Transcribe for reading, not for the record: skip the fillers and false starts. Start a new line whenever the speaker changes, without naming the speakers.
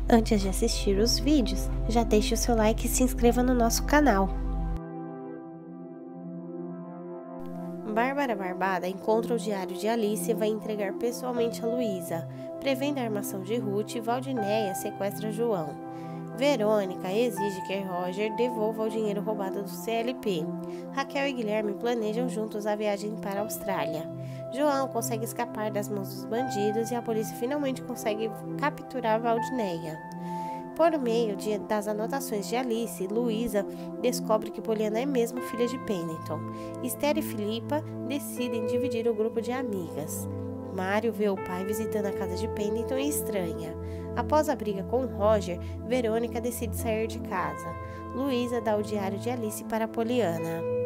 Antes de assistir os vídeos, já deixe o seu like e se inscreva no nosso canal. Bárbara Barbada encontra o diário de Alice e vai entregar pessoalmente a Luísa. Prevendo a armação de Ruth, Valdinéia sequestra João. Verônica exige que Roger devolva o dinheiro roubado do CLP. Raquel e Guilherme planejam juntos a viagem para a Austrália. João consegue escapar das mãos dos bandidos e a polícia finalmente consegue capturar Valdinéia. Por meio das anotações de Alice, Luísa descobre que Poliana é mesmo filha de Pennington. Esther e Filipa decidem dividir o grupo de amigas. Mário vê o pai visitando a casa de Pennington e estranha. Após a briga com Roger, Verônica decide sair de casa. Luísa dá o diário de Alice para Poliana.